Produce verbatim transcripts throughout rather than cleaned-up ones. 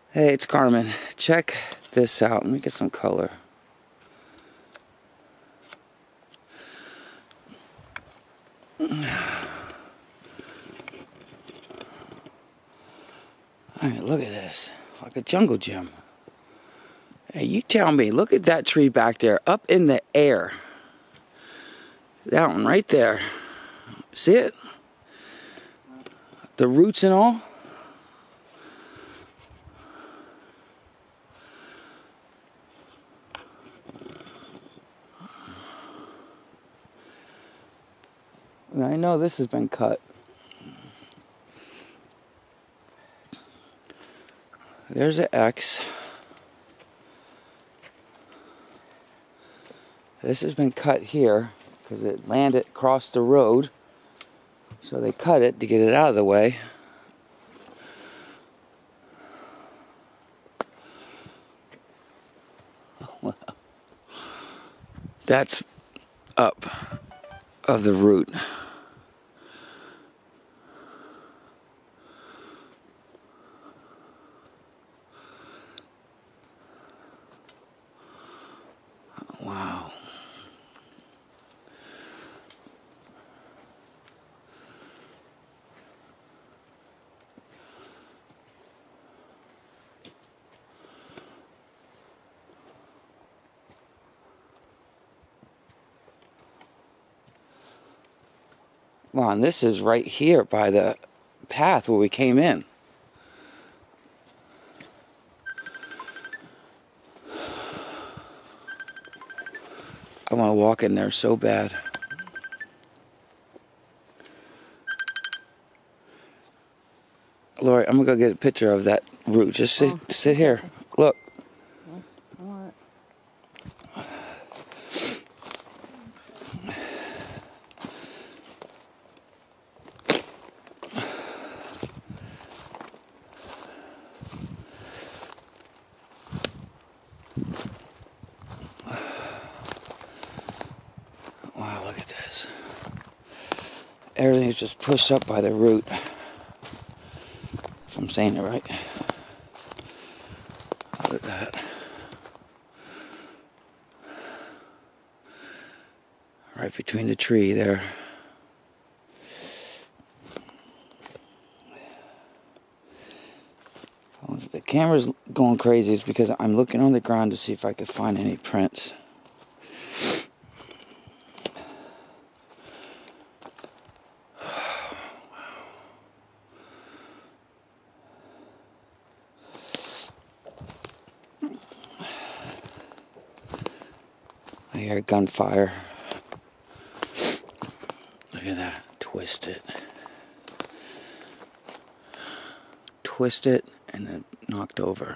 Hey, it's Carmen. Check this out. Let me get some color. Alright, look at this. Like a jungle gym. Hey, you tell me, look at that tree back there, up in the air. That one right there. See it? The roots and all. I know this has been cut. There's an X. This has been cut here because it landed across the road. So they cut it to get it out of the way. That's up of the root. Wow. Wow, and this is right here by the path where we came in. I want to walk in there so bad. Lori, I'm going to go get a picture of that root. Just sit, oh. sit here. Look. What? Wow, look at this. Everything's just pushed up by the root. If I'm saying it right. Look at that. Right between the tree there. The camera's going crazy. It's because I'm looking on the ground to see if I could find any prints. I hear gunfire. Look at that. Twist it. Twist it and then knocked over.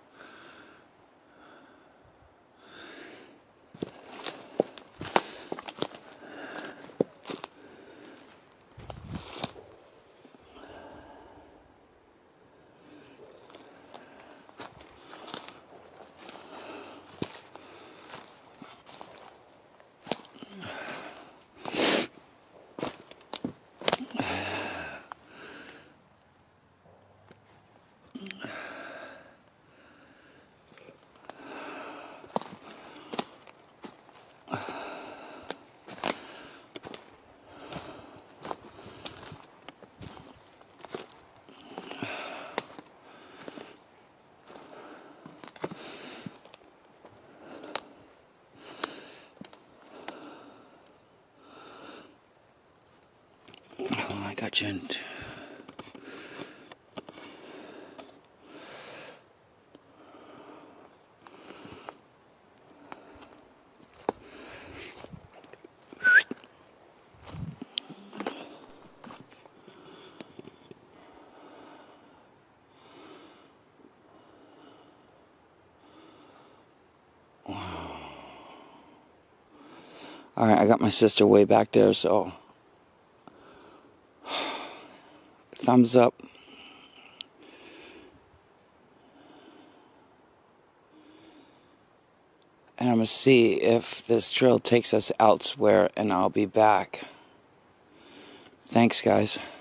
I got you in. Wow. All right, I got my sister way back there, so thumbs up. And I'm going to see if this trail takes us elsewhere, and I'll be back. Thanks, guys.